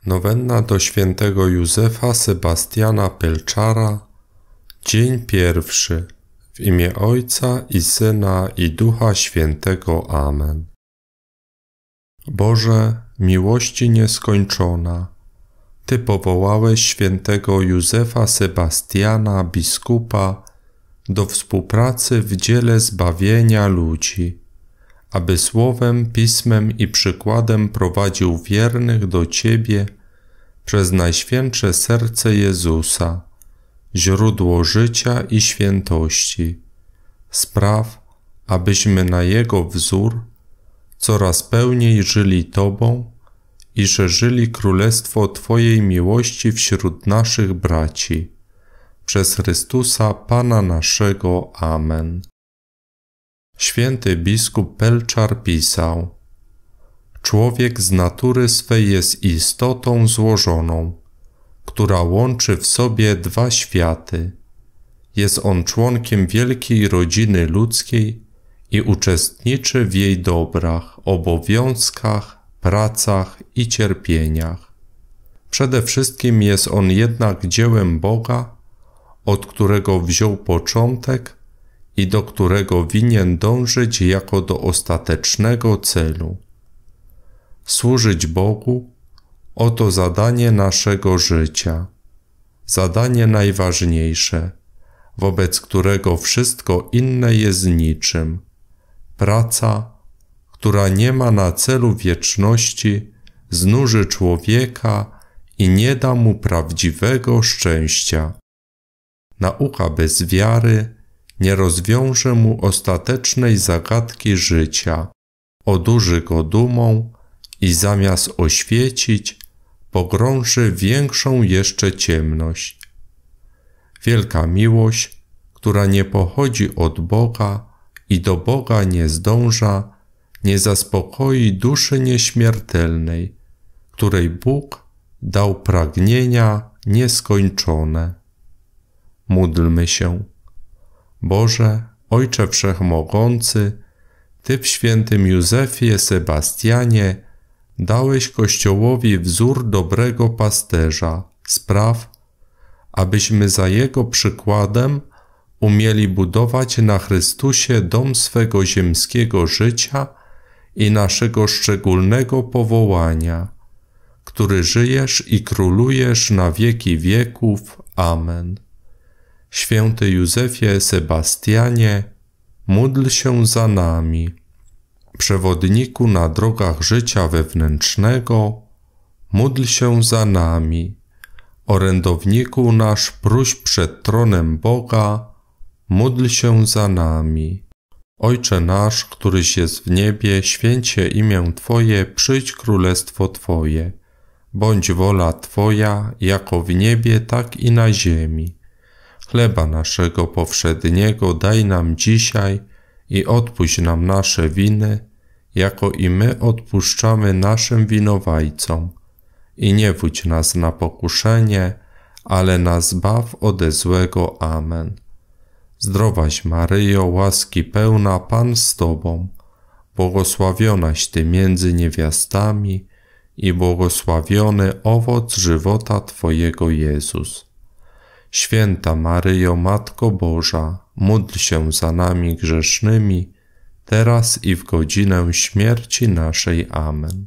Nowenna do świętego Józefa Sebastiana Pelczara, dzień pierwszy. W imię Ojca i Syna i Ducha Świętego. Amen. Boże, miłości nieskończona, Ty powołałeś świętego Józefa Sebastiana, biskupa, do współpracy w dziele zbawienia ludzi, aby słowem, pismem i przykładem prowadził wiernych do Ciebie przez Najświętsze Serce Jezusa, źródło życia i świętości. Spraw, abyśmy na Jego wzór coraz pełniej żyli Tobą i szerzyli królestwo Twojej miłości wśród naszych braci. Przez Chrystusa Pana naszego. Amen. Święty biskup Pelczar pisał: Człowiek z natury swej jest istotą złożoną, która łączy w sobie dwa światy. Jest on członkiem wielkiej rodziny ludzkiej i uczestniczy w jej dobrach, obowiązkach, pracach i cierpieniach. Przede wszystkim jest on jednak dziełem Boga, od którego wziął początek i do którego winien dążyć jako do ostatecznego celu. Służyć Bogu – oto zadanie naszego życia, zadanie najważniejsze, wobec którego wszystko inne jest niczym. Praca, która nie ma na celu wieczności, znuży człowieka i nie da mu prawdziwego szczęścia. Nauka bez wiary nie rozwiąże mu ostatecznej zagadki życia, odurzy go dumą i zamiast oświecić, pogrąży w większą jeszcze ciemność. Wielka miłość, która nie pochodzi od Boga i do Boga nie zdąża, nie zaspokoi duszy nieśmiertelnej, której Bóg dał pragnienia nieskończone. Módlmy się. Boże, Ojcze Wszechmogący, Ty w świętym Józefie Sebastianie dałeś Kościołowi wzór dobrego pasterza. Spraw, abyśmy za Jego przykładem umieli budować na Chrystusie dom swego ziemskiego życia i naszego szczególnego powołania, który żyjesz i królujesz na wieki wieków. Amen. Święty Józefie Sebastianie, módl się za nami. Przewodniku na drogach życia wewnętrznego, módl się za nami. Orędowniku nasz próśb przed tronem Boga, módl się za nami. Ojcze nasz, któryś jest w niebie, święć się imię Twoje, przyjdź królestwo Twoje. Bądź wola Twoja, jako w niebie, tak i na ziemi. Chleba naszego powszedniego daj nam dzisiaj i odpuść nam nasze winy, jako i my odpuszczamy naszym winowajcom. I nie wódź nas na pokuszenie, ale nas zbaw ode złego. Amen. Zdrowaś Maryjo, łaski pełna, Pan z Tobą, błogosławionaś Ty między niewiastami i błogosławiony owoc żywota Twojego Jezus. Święta Maryjo, Matko Boża, módl się za nami grzesznymi, teraz i w godzinę śmierci naszej. Amen.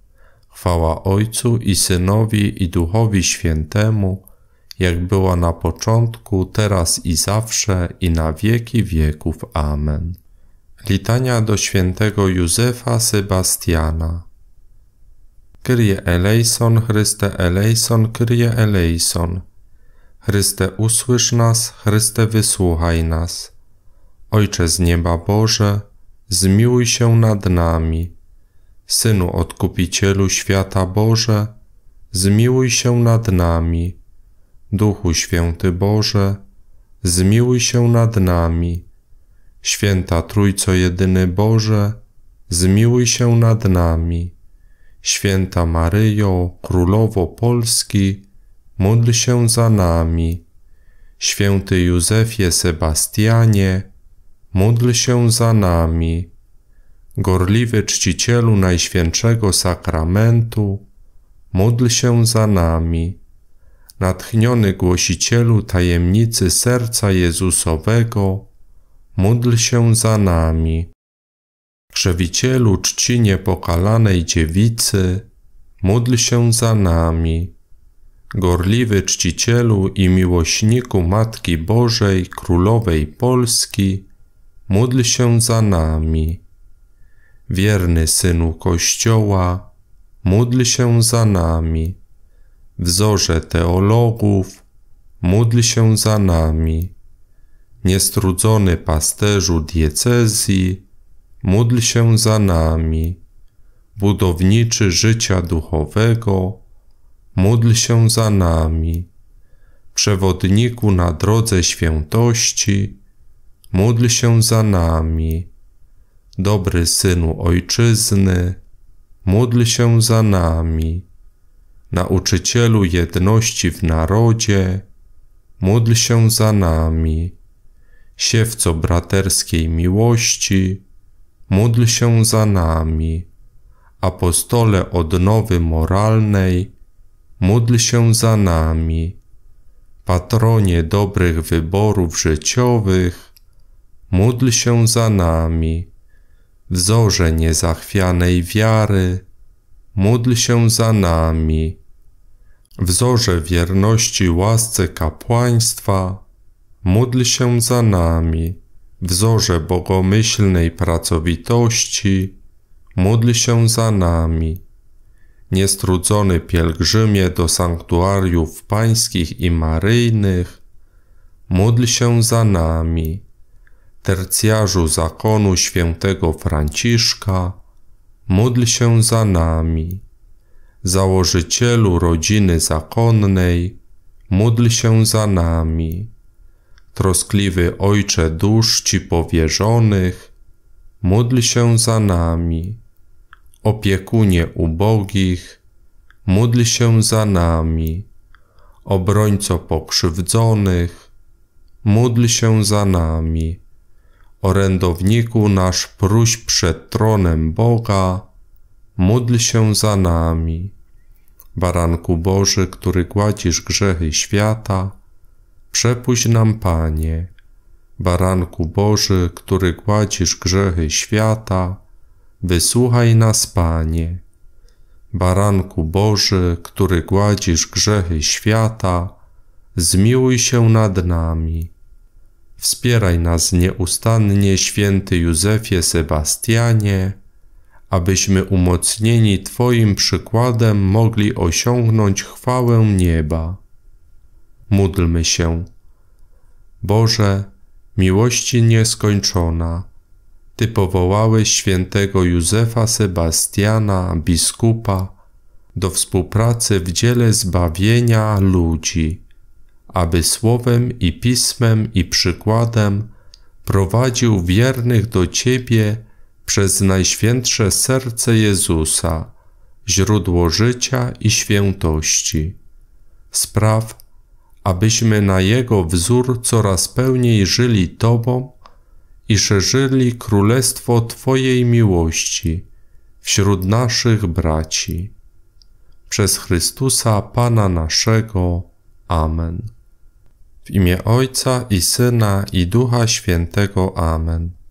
Chwała Ojcu i Synowi i Duchowi Świętemu, jak była na początku, teraz i zawsze, i na wieki wieków. Amen. Litania do świętego Józefa Sebastiana. Kyrie eleison, Chryste eleison, Kyrie eleison. Chryste, usłysz nas, Chryste, wysłuchaj nas. Ojcze z nieba Boże, zmiłuj się nad nami. Synu Odkupicielu świata Boże, zmiłuj się nad nami. Duchu Święty Boże, zmiłuj się nad nami. Święta Trójco Jedyny Boże, zmiłuj się nad nami. Święta Maryjo, Królowo Polski, módl się za nami. Święty Józefie Sebastianie, módl się za nami. Gorliwy czcicielu Najświętszego Sakramentu, módl się za nami. Natchniony głosicielu tajemnicy serca Jezusowego, módl się za nami. Krzewicielu czci niepokalanej dziewicy, módl się za nami. Gorliwy czcicielu i miłośniku Matki Bożej, Królowej Polski, módl się za nami. Wierny Synu Kościoła, módl się za nami. Wzorze teologów, módl się za nami. Niestrudzony pasterzu diecezji, módl się za nami. Budowniczy życia duchowego, módl się za nami. Przewodniku na drodze świętości, módl się za nami. Dobry Synu Ojczyzny, módl się za nami. Nauczycielu jedności w narodzie, módl się za nami. Siewco braterskiej miłości, módl się za nami. Apostole odnowy moralnej, módl się za nami. Patronie dobrych wyborów życiowych, módl się za nami. Wzorze niezachwianej wiary, módl się za nami. Wzorze wierności łasce kapłaństwa, módl się za nami. Wzorze bogomyślnej pracowitości, módl się za nami. Niestrudzony pielgrzymie do sanktuariów pańskich i maryjnych, módl się za nami. Tercjarzu zakonu świętego Franciszka, módl się za nami. Założycielu rodziny zakonnej, módl się za nami. Troskliwy Ojcze dusz Ci powierzonych, módl się za nami. Opiekunie ubogich, módl się za nami. Obrońco pokrzywdzonych, módl się za nami. Orędowniku nasz próśb przed tronem Boga, módl się za nami. Baranku Boży, który gładzisz grzechy świata, przepuść nam, Panie. Baranku Boży, który gładzisz grzechy świata, wysłuchaj nas, Panie. Baranku Boży, który gładzisz grzechy świata, zmiłuj się nad nami. Wspieraj nas nieustannie, święty Józefie Sebastianie, abyśmy umocnieni Twoim przykładem mogli osiągnąć chwałę nieba. Módlmy się. Boże, miłości nieskończona, Ty powołałeś świętego Józefa Sebastiana, biskupa, do współpracy w dziele zbawienia ludzi, aby słowem i pismem i przykładem prowadził wiernych do Ciebie przez Najświętsze Serce Jezusa, źródło życia i świętości. Spraw, abyśmy na Jego wzór coraz pełniej żyli Tobą i szerzyli królestwo Twojej miłości wśród naszych braci. Przez Chrystusa Pana naszego. Amen. W imię Ojca i Syna i Ducha Świętego. Amen.